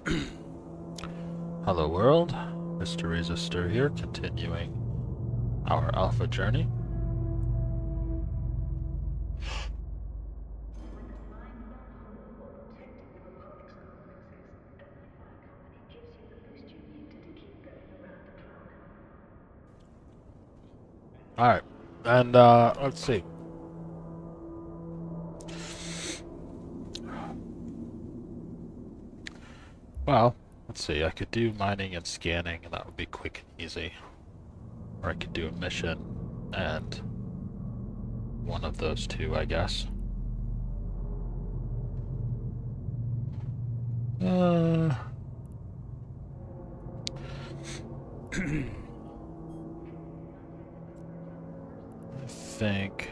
Hello world, Mr. Resistor here, continuing our alpha journey. Alright, and let's see. Well, let's see, I could do mining and scanning, and that would be quick and easy. Or I could do a mission, and one of those two, I guess. I think...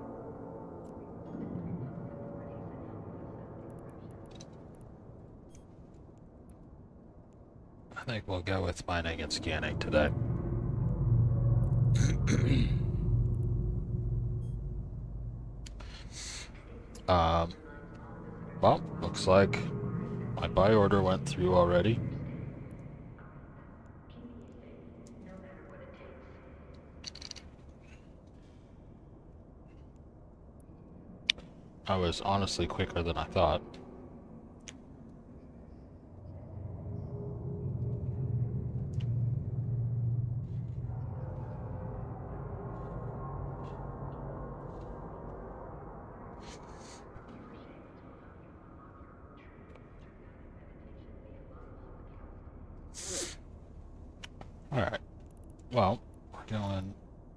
I think we'll go with mining and scanning today. Well, looks like my buy order went through already. I was honestly quicker than I thought. Alright, well, we're going...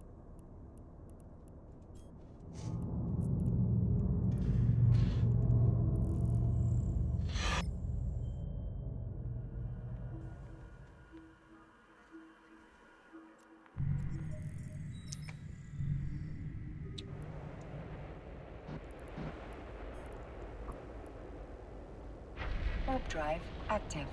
Warp drive active.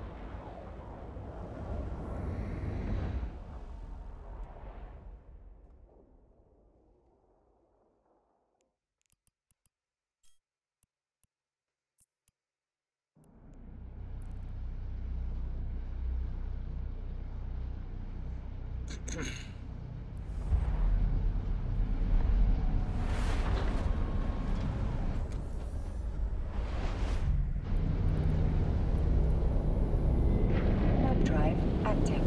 Warp drive active.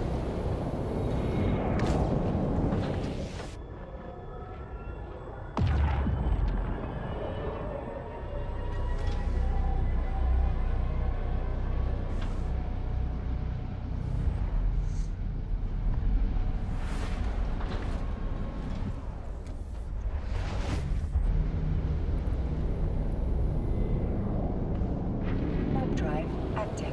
Warp drive active.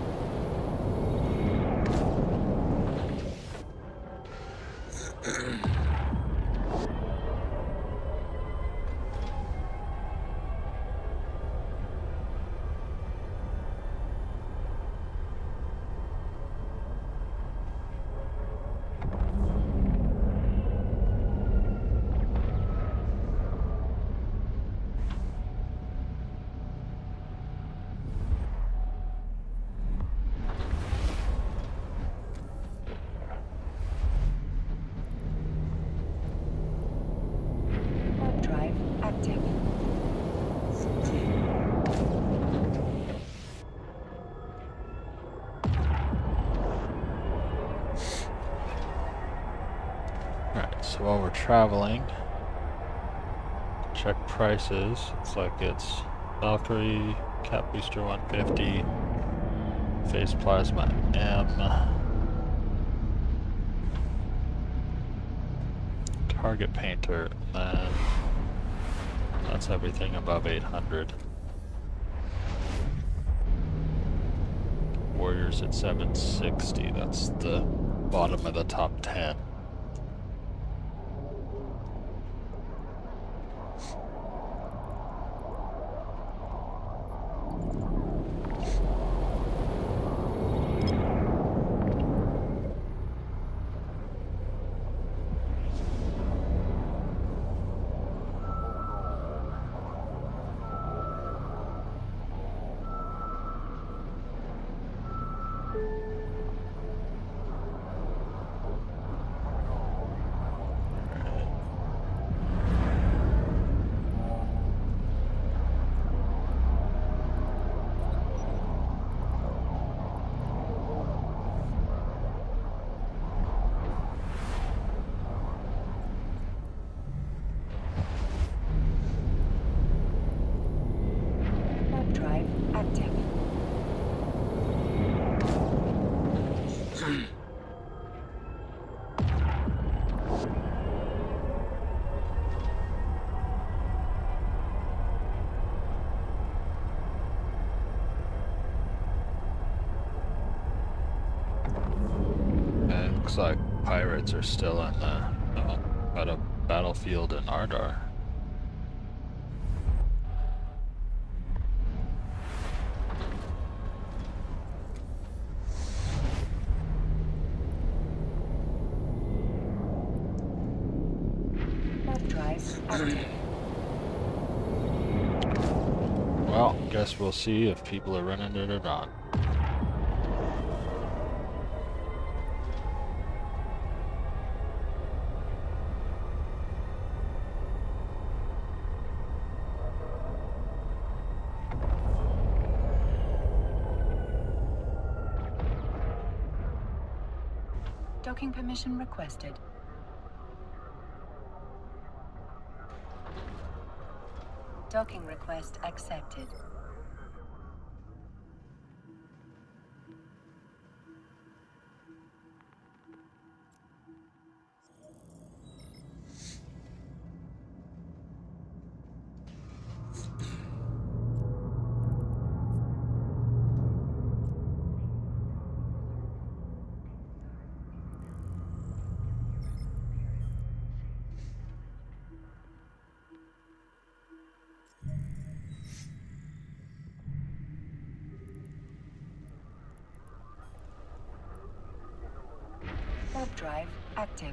Warp drive active. Alright, so while we're traveling, check prices. Looks like it's Valkyrie, Cap Booster 150, Phase Plasma M, Target Painter, and then that's everything above 800. Warriors at 760, that's the bottom of the top 10. active. It looks like pirates are still in at a battlefield in Ardar. Warp drive active. Well, guess we'll see if people are running it or not. Docking permission requested. Docking request accepted. Warp drive active.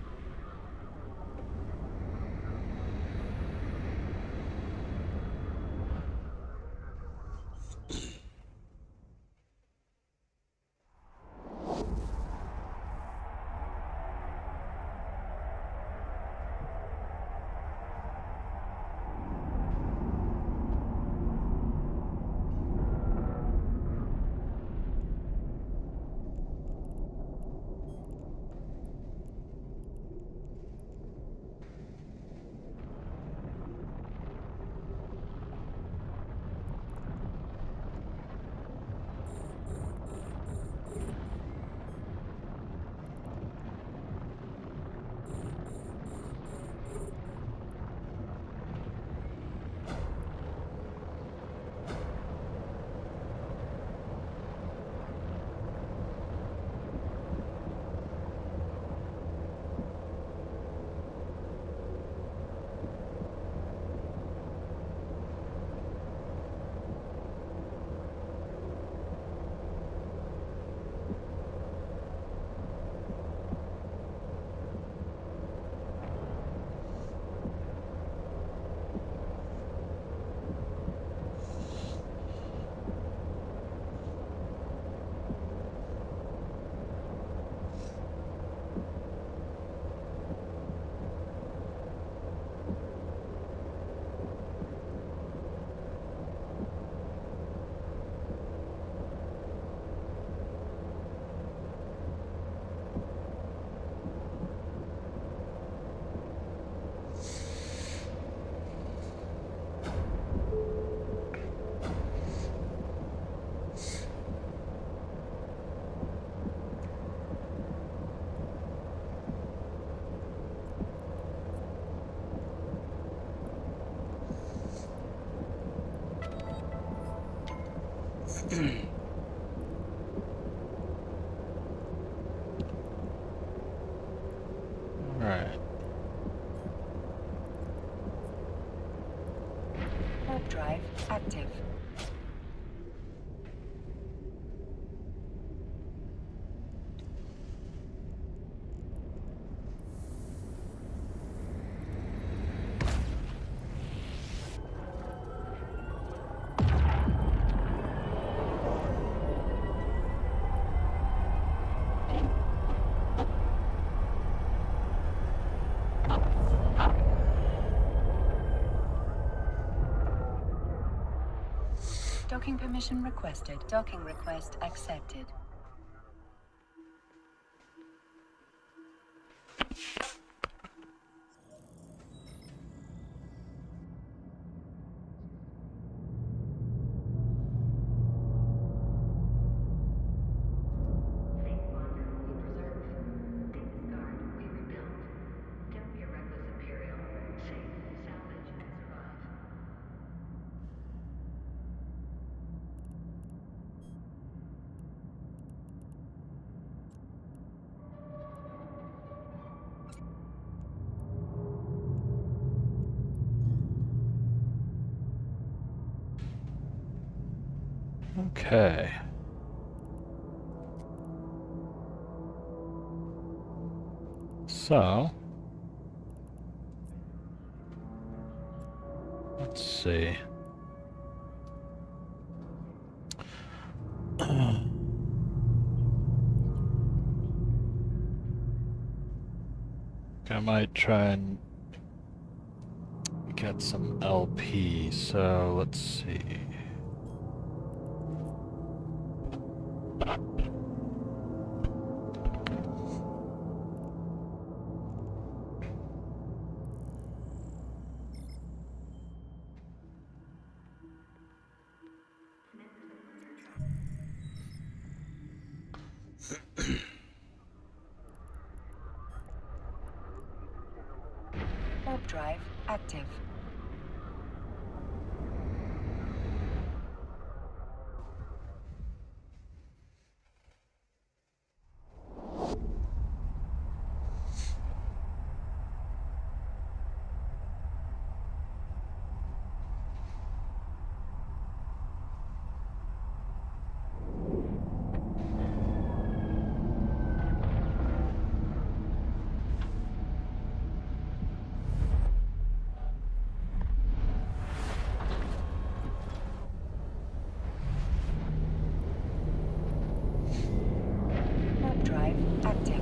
Alright. Warp drive active. Docking permission requested. Docking request accepted. Okay. So, let's see. I might try and get some LP, so let's see. Warp drive active. Warp drive active.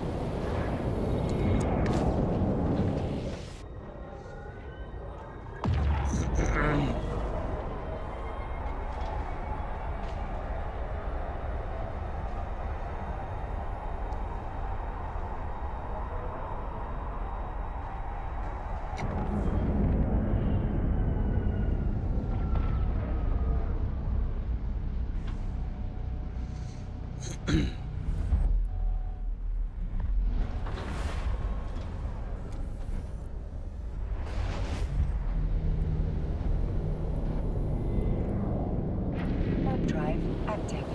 Warp drive active.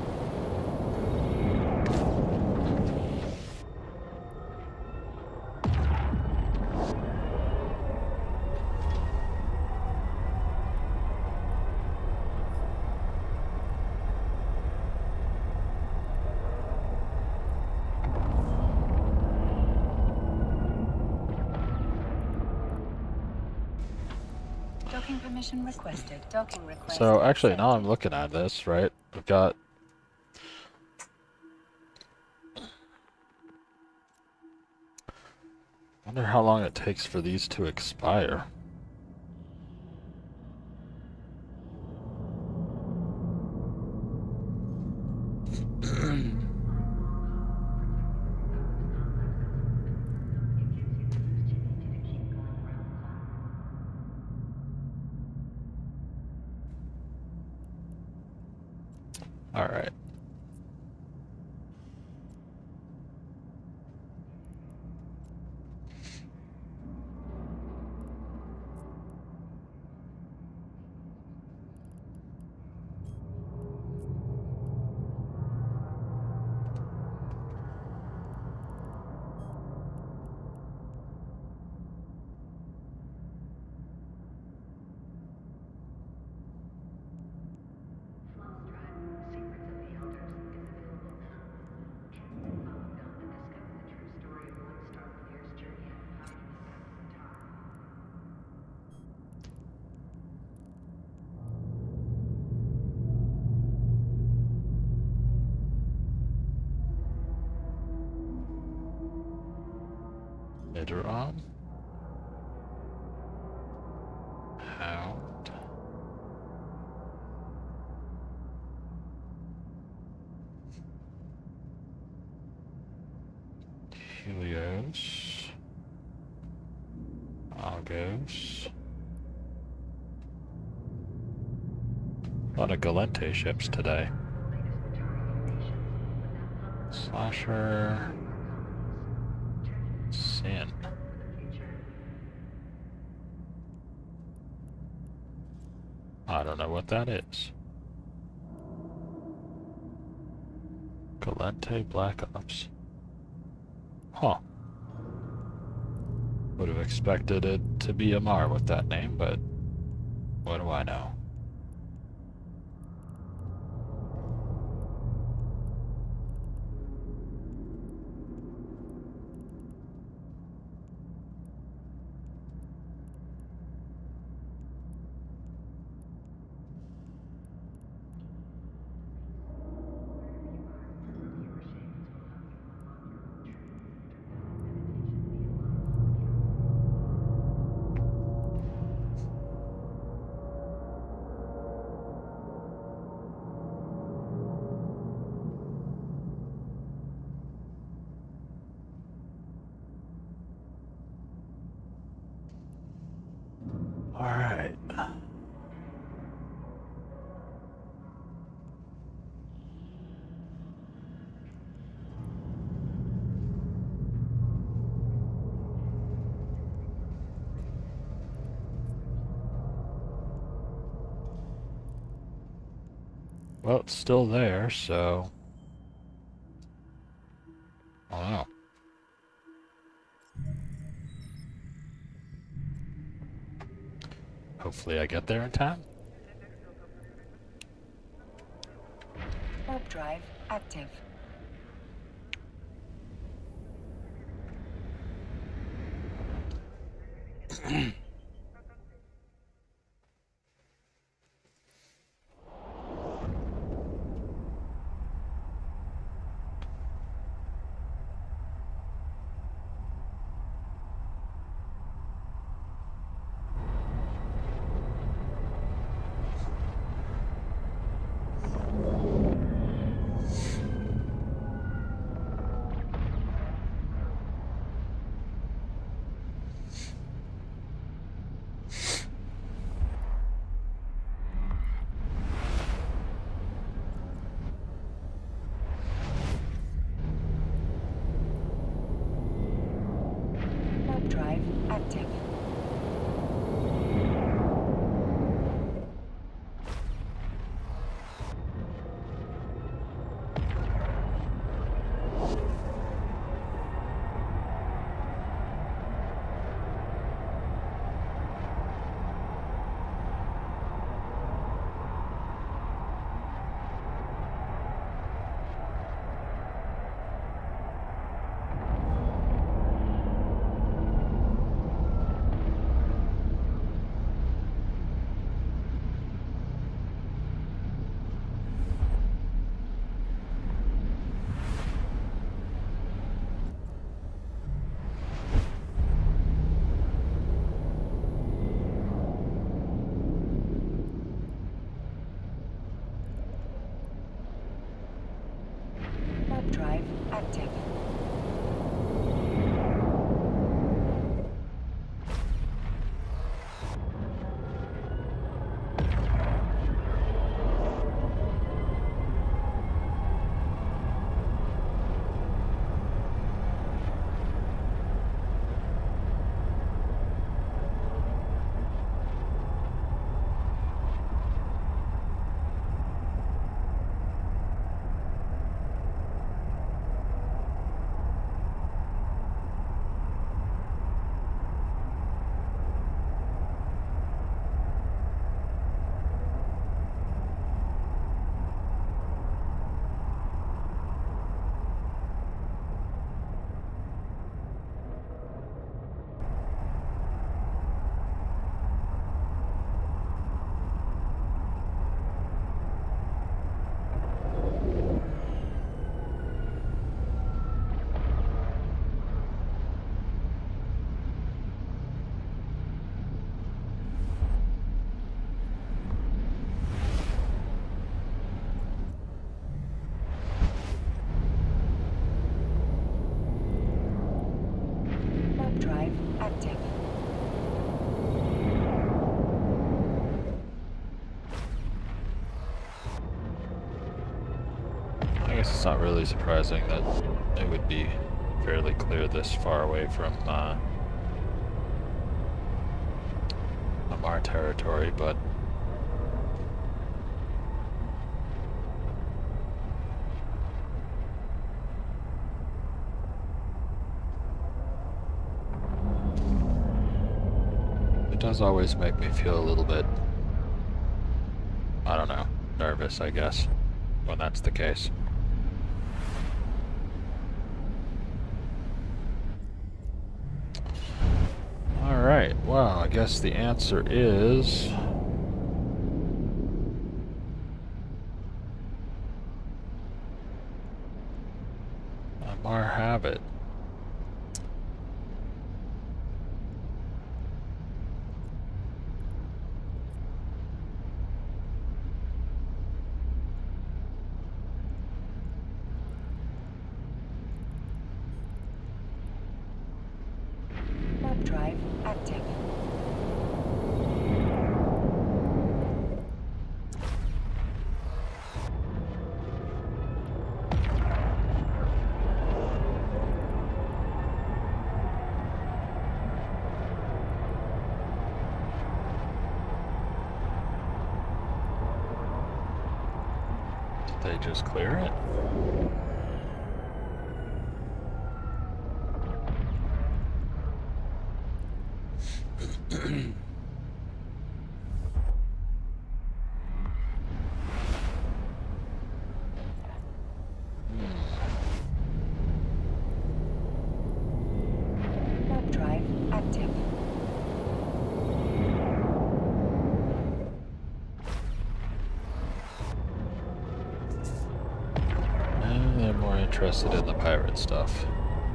Docking permission requested. Docking request. So actually, now I'm accepted. looking at this, right? We've got... Wonder how long it takes for these to expire. All right. Midron. Hound. Helios. Argos. A lot of Galente ships today. Slasher. Sin. I don't know what that is. Galente Black Ops. Huh. Would have expected it to be Amar with that name, but what do I know? Well, it's still there, so... I don't know. Hopefully I get there in time. Warp drive active. Warp drive active. Warp drive active. Warp drive active. I guess it's not really surprising that it would be fairly clear this far away from our territory, but it does always make me feel a little bit, I don't know, nervous, I guess, when that's the case. Alright, well, I guess the answer is... Mar have it. Warp drive active. they just clear it? Warp drive active. They're more interested in the pirate stuff.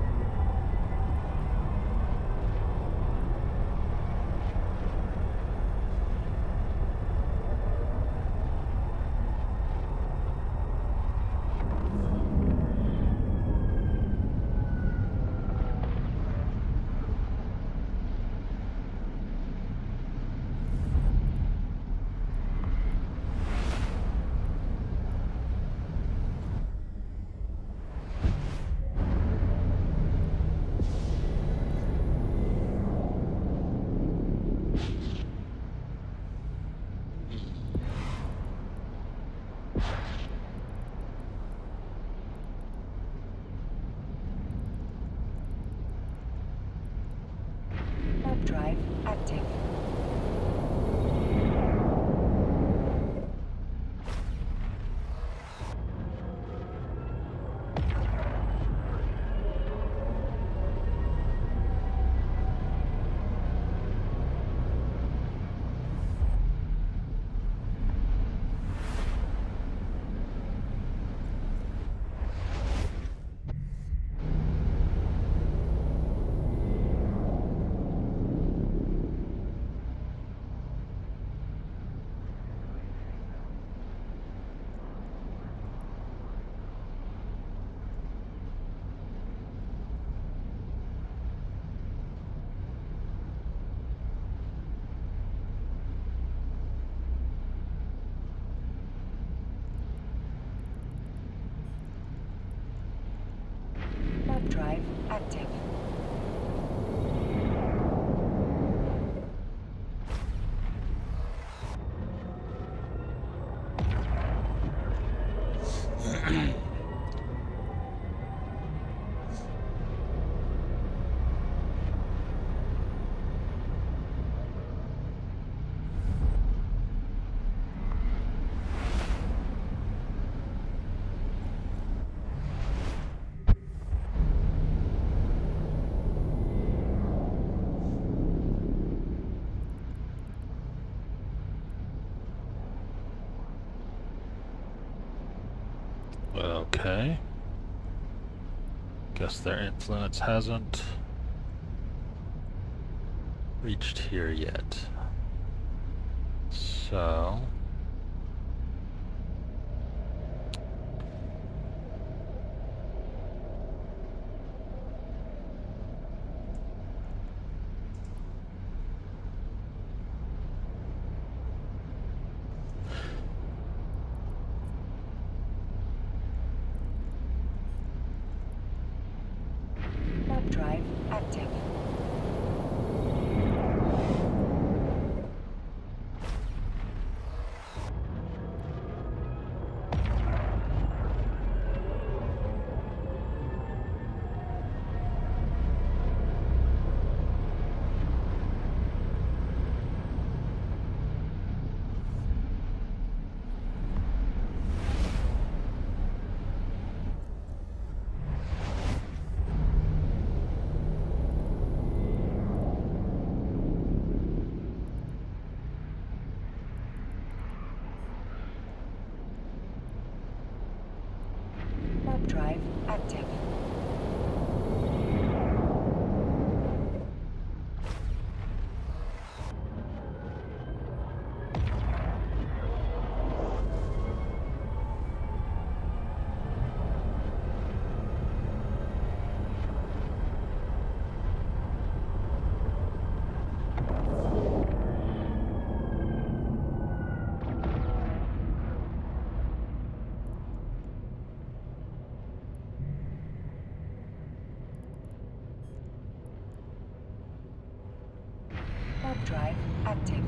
Warp drive active. Warp drive active. Okay. Guess their influence hasn't reached here yet. So... Warp drive active. Warp drive active. Warp drive active.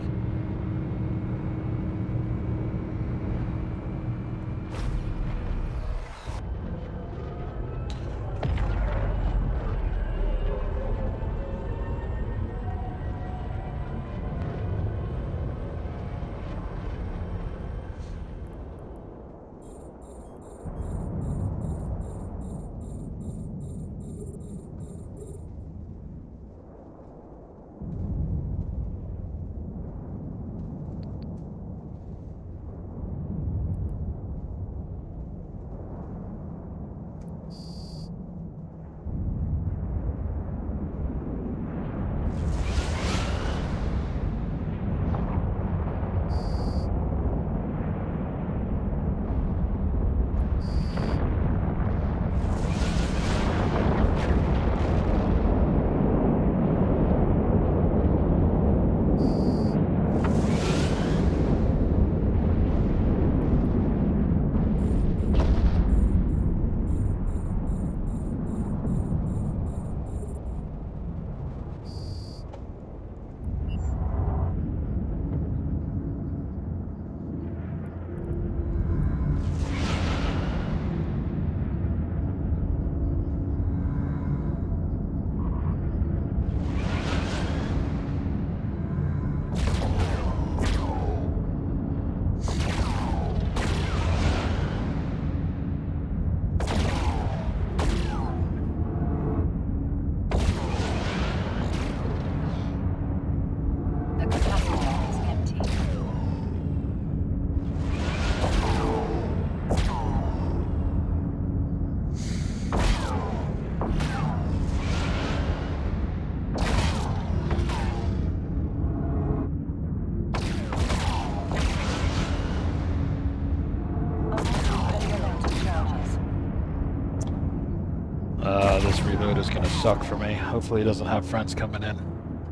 this reload is gonna suck for me. Hopefully he doesn't have friends coming in.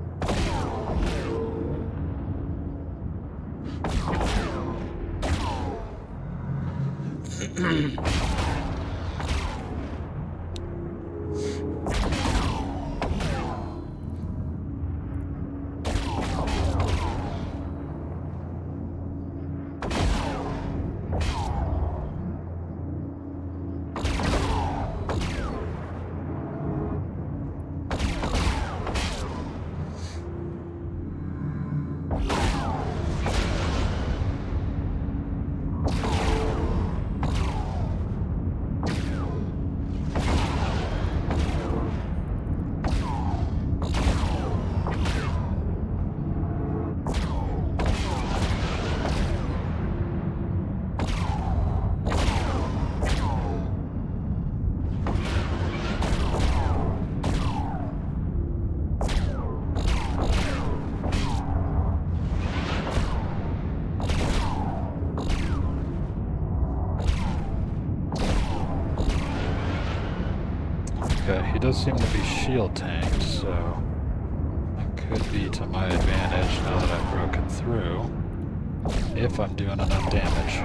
Okay, he does seem to be shield tanked, so it could be to my advantage now that I've broken through, if I'm doing enough damage.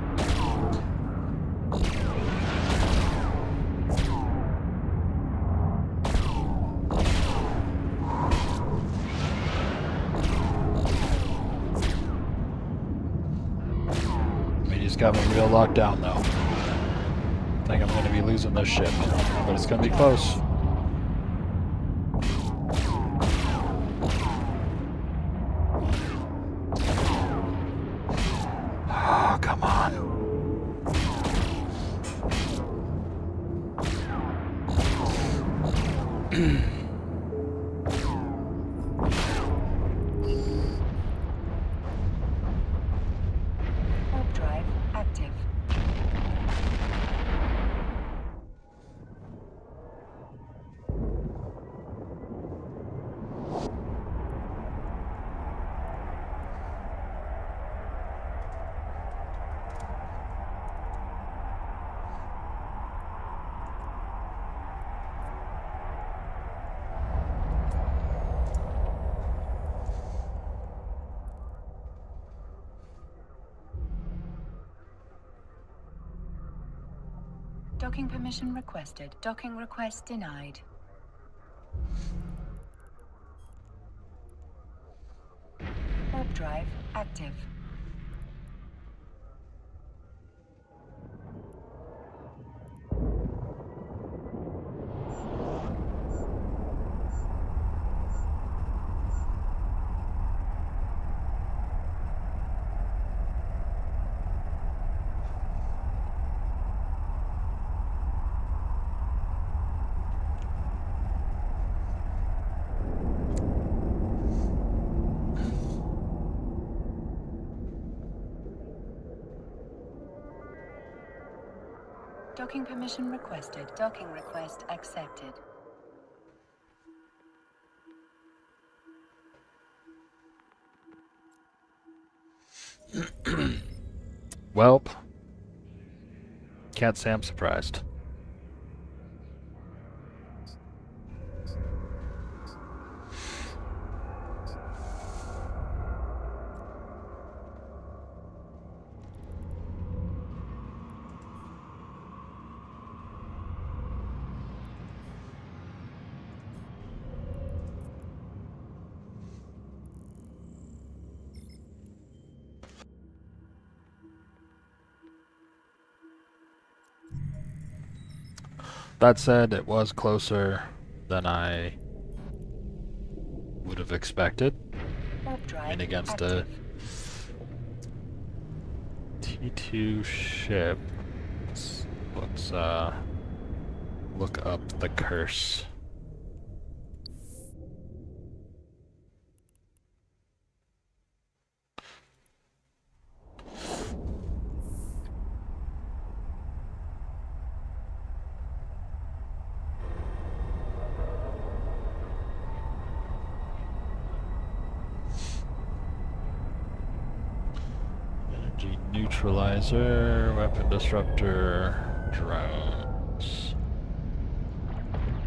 I mean, he's got me real locked down though. I think I'm going to be losing this ship, but it's going to be close. Oh, come on. Warp drive active. Docking permission requested. Docking request denied. Warp drive active. Docking permission requested. Docking request accepted. Welp. Can't say I'm surprised. That said, it was closer than I would have expected. I mean, against a T2 ship. Let's look up the curse. Neutralizer, weapon disruptor, drones.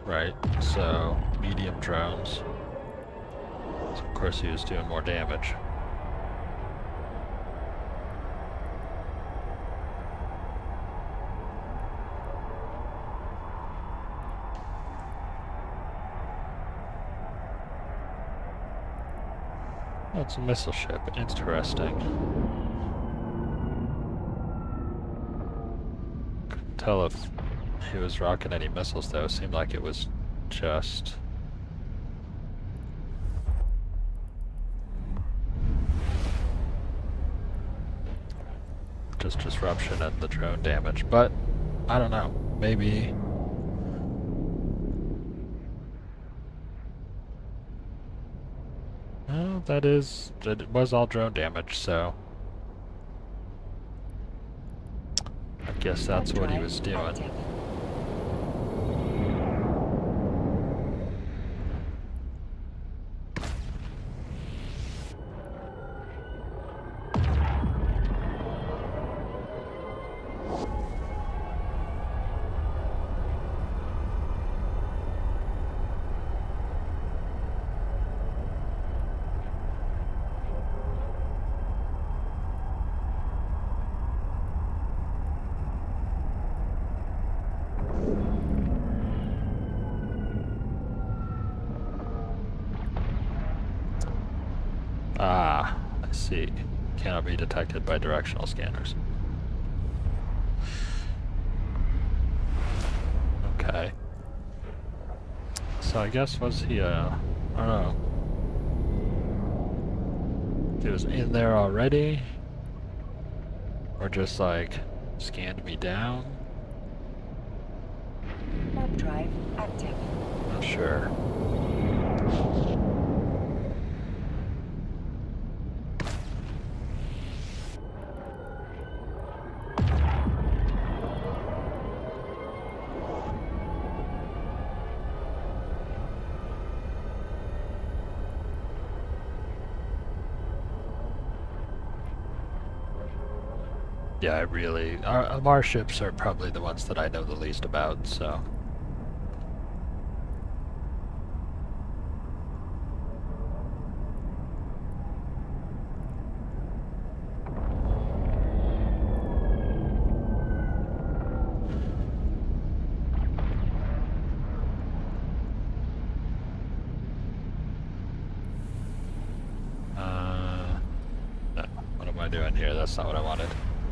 right? So, medium drones. So of course he was doing more damage. Oh, it's a missile ship. Interesting. Couldn't tell if he was rocking any missiles though. It seemed like it was just... just disruption and the drone damage. But, I don't know. Maybe... well, it was all drone damage, so... I guess that's what he was doing. Ah, I see. Cannot be detected by directional scanners. Okay. So I guess was he I don't know. He was in there already? Or just like scanned me down? Warp drive active. Not sure. Yeah, I really... Our ships are probably the ones that I know the least about, so... no. What am I doing here? That's not what I wanted.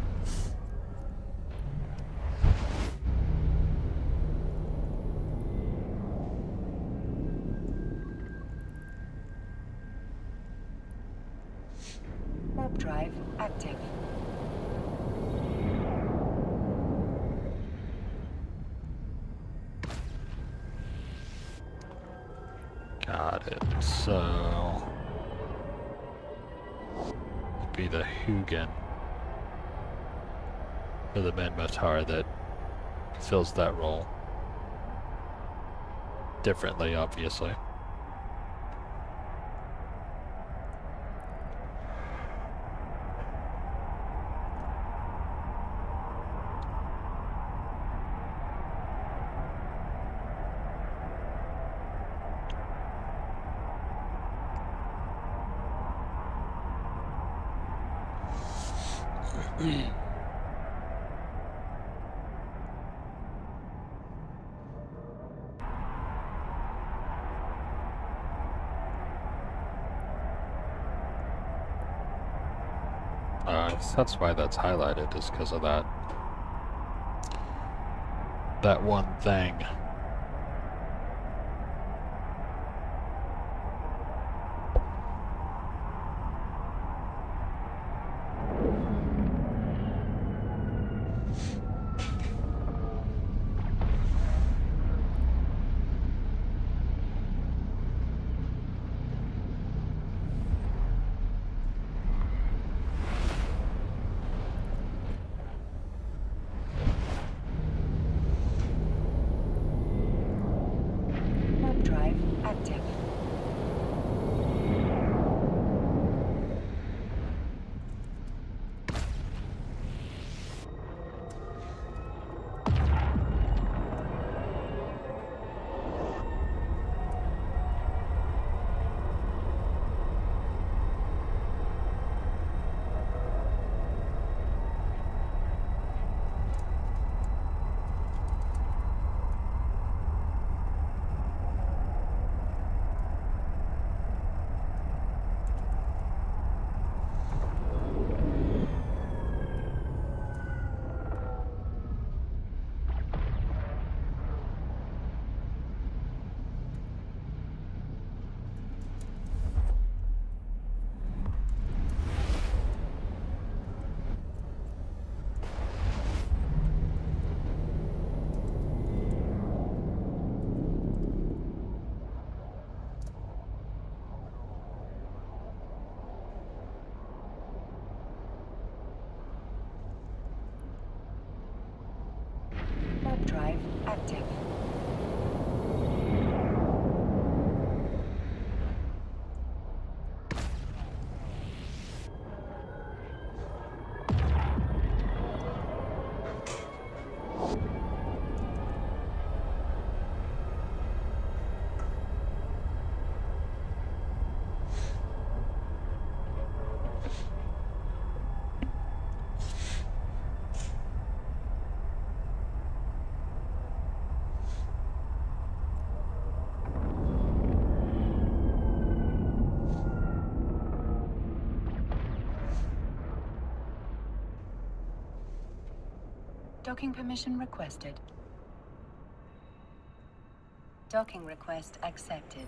Warp drive active. Got it. So... it'd be the Hugin. Or the Minmatar that fills that role. Differently, obviously. That's why that's highlighted, is because of that. That one thing. warp drive active. Docking permission requested. Docking request accepted.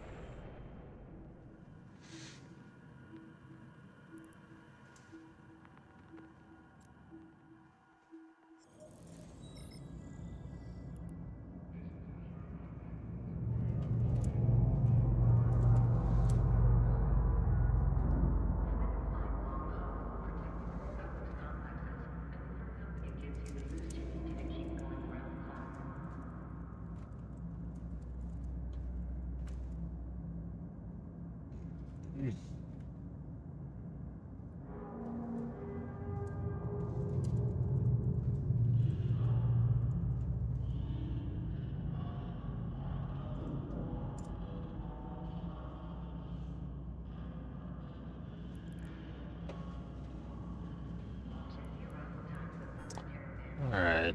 Alright.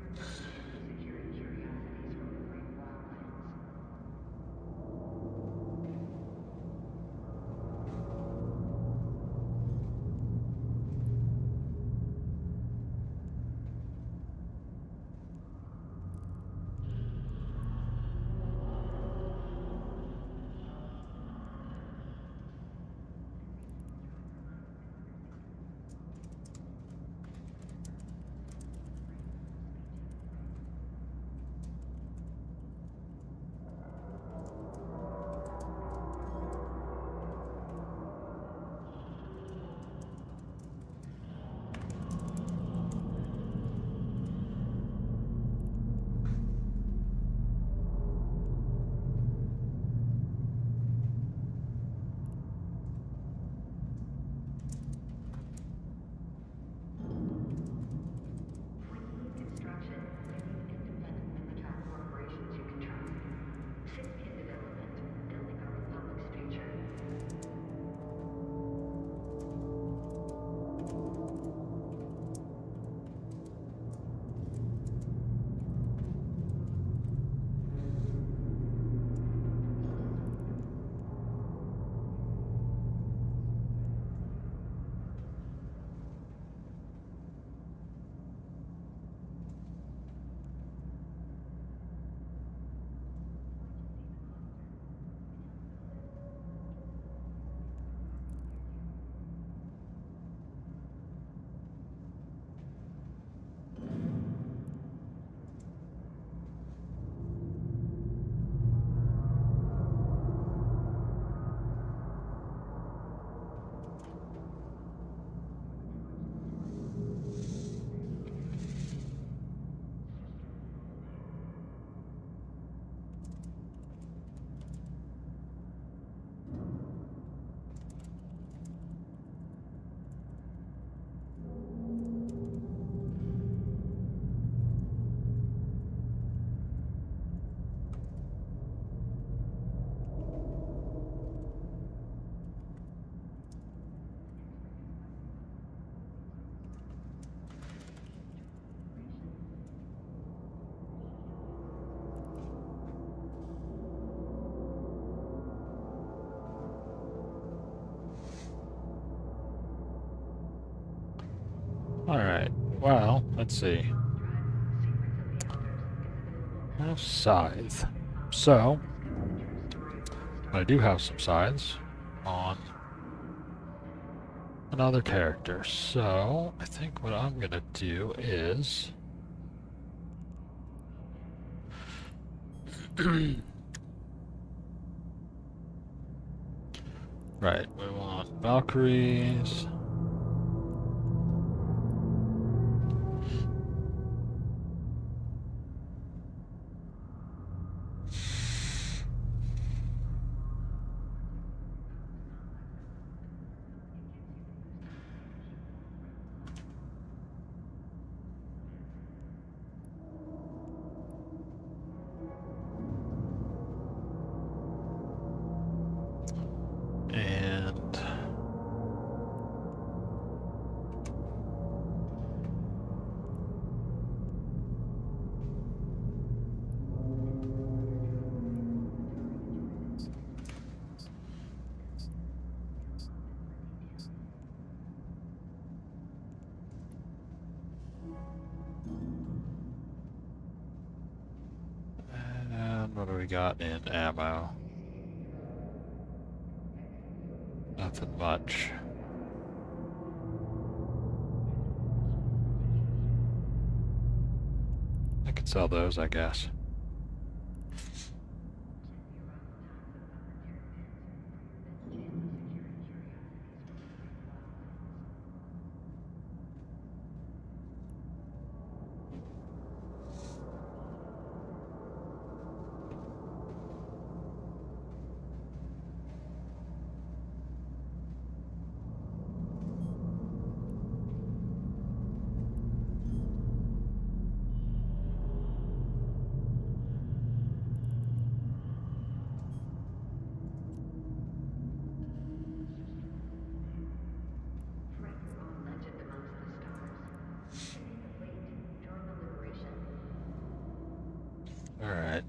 Alright, well, let's see. Now, scythe. So, I do have some scythes on another character. So, I think what I'm gonna do is... Right, we want Valkyries. What do we got in ammo? Nothing much. I could sell those, I guess. Alright.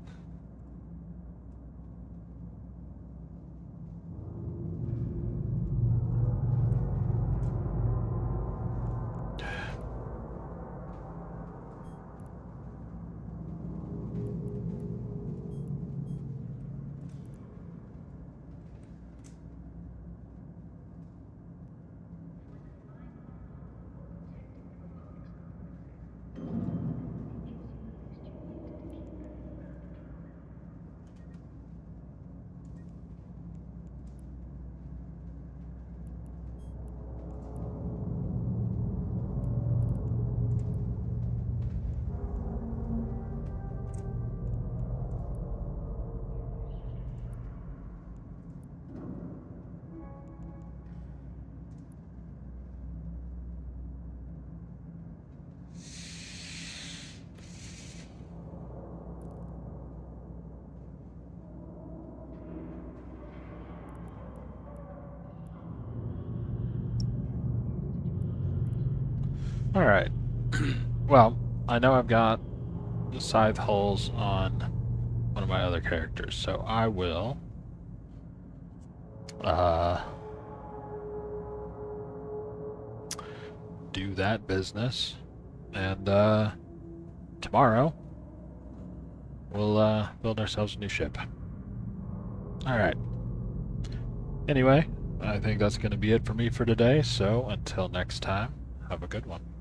Alright. Well, I know I've got the scythe holes on one of my other characters, so I will do that business, and tomorrow we'll build ourselves a new ship. Alright. Anyway, I think that's going to be it for me for today, so until next time, have a good one.